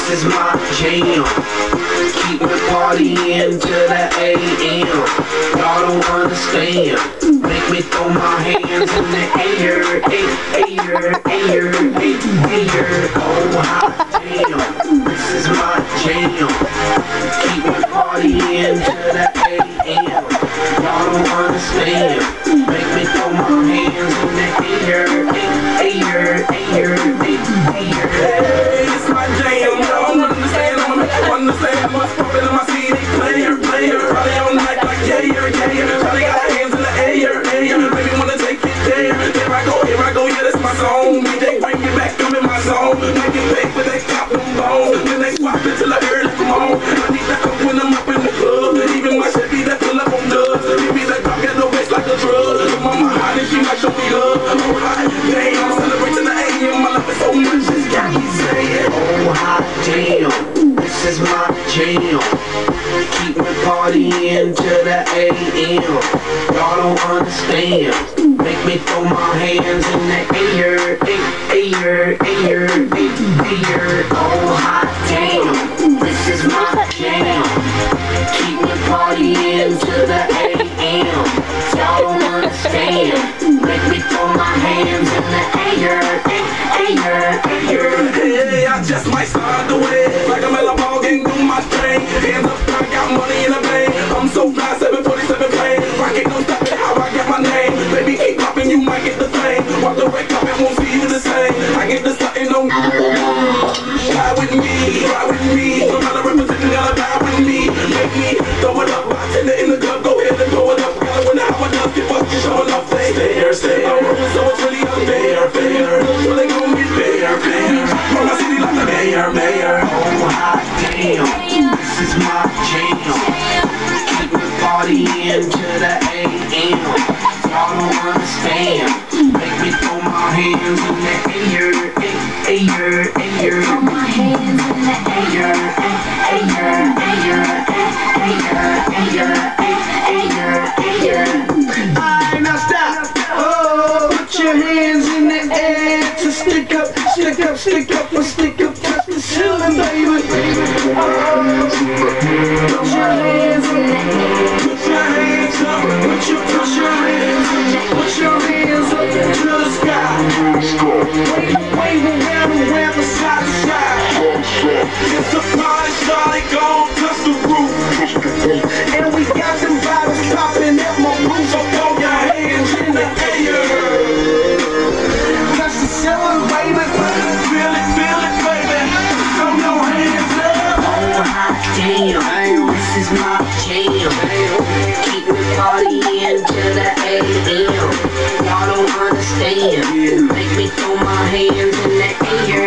is my jam. Keep me partying till the AM. Y'all don't understand. Make me throw my hands in the air, air, air, air. Oh hot damn, this is my jam. Keep me partying till the AM. Y'all don't understand. Make me throw my hands in the air, air, air, air. Hey, it's my jam. Y'all don't understand. I'ma make you understand. What's poppin' in my CD player, player. Probably on night like yeah, yeah. Charlie got her hands in the air, air. Baby wanna take it there. Here I go, yeah, that's my song. DJ bring me back, I'm in my zone. Make it big, but they pop them bones. Then they swap it till I hear it come on. I need that up when I'm up in the club. Even my Chevy that pull up on dubs. Give that dog at the waist like a drug. Mama hot and she might show me love. Oh hot damn, I'm celebrating the AM. I love it so much, it's got me saying. Oh hot damn, this is my jam. Keep me partying till the AM. Y'all don't understand. Make me throw my hands in the air, air, air, air. Oh hot damn, this is my jam. Keep me partying till the AM. Y'all don't understand. Make me throw my hands in the air, air, air. Hey, I just might start the way. Like I'm at a ball game, do my thing. Hands up, I got money in the bank. I'm so fly, 747 plane. Rocket, don't stop it, how I get my name. Baby, keep popping, you might get the thing. Walk the red carpet, won't see you the same. I get the something on. Ride with me, ride with me. No matter representing, gotta die with me. Make me throw it up, bartender in the club, go ahead and throw it up. Gotta wonder how I does, get fucking showing off. Stay there, stay there. So it's really unfair, fair. So they gon' get fair, fair. Run my city like the mayor, mayor. Oh hot damn, this is my jam. Keep me partying till the AM. Y'all don't understand. Make me throw my hands in the air, air, air. Throw my hands in the air, air, air, air, air, air, air. Alright, now stop. Oh, put your hands in the air to stick up, stick up, stick up, and stick up, touch the ceiling, baby. Oh, put your hands in the air, put your hands up, put your hands up to the sky. Wave around the side to side. It's a party, Charlie, gon' touch the roof. And we got them bottles popping at my roof. So throw your hands in the air. Touch the ceiling, baby. Feel it, baby. Throw your hands up. Oh hot damn, this is my jam. Keep me partying till the AM. Y'all don't understand. Make me throw my hands in the air.